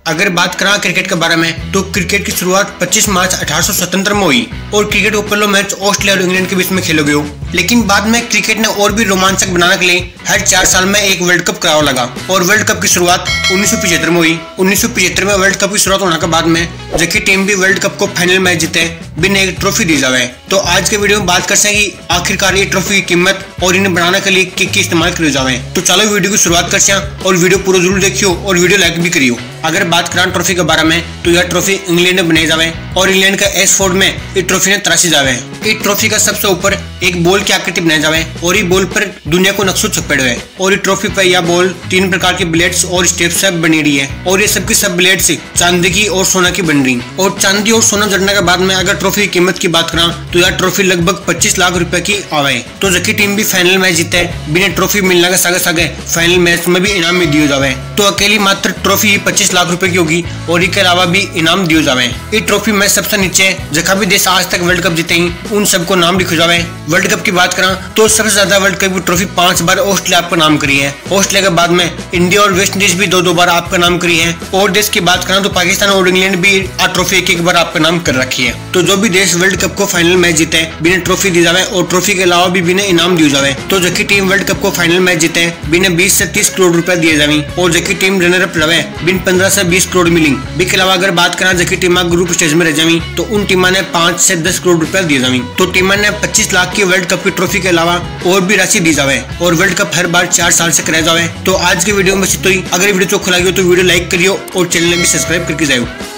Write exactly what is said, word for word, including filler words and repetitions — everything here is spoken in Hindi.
अगर बात करा क्रिकेट के बारे में तो क्रिकेट की शुरुआत पच्चीस मार्च अठारह सौ सतहत्तर में हुई और क्रिकेट का पहला मैच ऑस्ट्रेलिया और इंग्लैंड के बीच में खेला गया। लेकिन बाद में क्रिकेट ने और भी रोमांचक बनाने के लिए हर चार साल में एक वर्ल्ड कप करावा लगा और वर्ल्ड कप की शुरुआत उन्नीस सौ पिछहत्तर में हुई। उन्नीस सौ पिछहत्तर में वर्ल्ड कप की शुरुआत होने के बाद में जबकि टीम भी वर्ल्ड कप को फाइनल मैच जीते बिना एक ट्रॉफी दी जावे। तो आज के वीडियो में बात कर सकें कि आखिरकार ये ट्रॉफी की कीमत और इन्हें बनाने के लिए क्या क्या इस्तेमाल करे जावे। तो चलो वीडियो की शुरुआत कर सकें और वीडियो पूरा जरूर देखियो और वीडियो लाइक भी करियो। अगर बात करें ट्रॉफी के बारे में तो यह ट्रॉफी इंग्लैंड में बनाई जावे और इंग्लैंड का एशफोर्ड में ये ट्रॉफी ने तराशी जावे। इस ट्रॉफी का सबसे ऊपर एक बॉल की आकृति बनाई जावे और ये बॉल पर दुनिया को नक्शो छपेड़ो है और ये ट्रॉफी पर यह बॉल तीन प्रकार के ब्लेड्स और स्टेप्स से बनी रही है और ये सबकी सब ब्लेड्स चांदी की और सोना की बन रही और चांदी और सोना जड़ने के बाद में अगर ट्रॉफी की कीमत की बात करा तो यह ट्रॉफी लगभग पच्चीस लाख रुपए की आवे। तो जबकि टीम भी फाइनल मैच जीते बिना ट्रॉफी मिलने के सागे सागे फाइनल मैच में भी इनाम में दियो जावे। तो अकेली मात्र ट्रॉफी पच्चीस लाख रुपए की होगी और इसके अलावा भी इनाम दियो जावे। ये ट्रॉफी में सबसे नीचे जहाँ भी देश आज तक वर्ल्ड कप जीते ही उन सबको नाम लिखो जावे। वर्ल्ड कप की बात करा तो सबसे ज्यादा वर्ल्ड कप की ट्रॉफी पांच बार ऑस्ट्रेलिया आपका नाम करी है। ऑस्ट्रेलिया के बाद में इंडिया और वेस्ट इंडीज भी दो दो बार आपका नाम करी है और देश की बात करा तो पाकिस्तान और इंग्लैंड भी आ ट्रॉफी एक एक बार आपका नाम कर रखी है। तो जो भी देश वर्ल्ड कप को फाइनल मैच जीते बिना ट्रॉफी दी जावे और ट्रॉफी के अलावा भी बिना इनाम दिए जावे। तो जबकि टीम वर्ल्ड कप को फाइनल मैच जीते बिना बीस से तीस करोड़ रुपए दिए जावे और जबकि टीम रनर अप रहे बिन पंद्रह से बीस करोड़ मिलिंग। इसके अलावा अगर बात करा जबकि टीम ग्रुप स्टेज में रह जावी तो उन टीम ने पांच से दस करोड़ रुपए दिए जावी। तो टीम ने पच्चीस लाख की वर्ल्ड कप की ट्रॉफी के अलावा और भी राशि दी जावे और वर्ल्ड कप हर बार चार साल से कराया जावे। तो आज के वीडियो में बस इतना ही। अगर वीडियो चोखा लगी हो तो वीडियो लाइक करियो और चैनल भी सब्सक्राइब करके जाओ।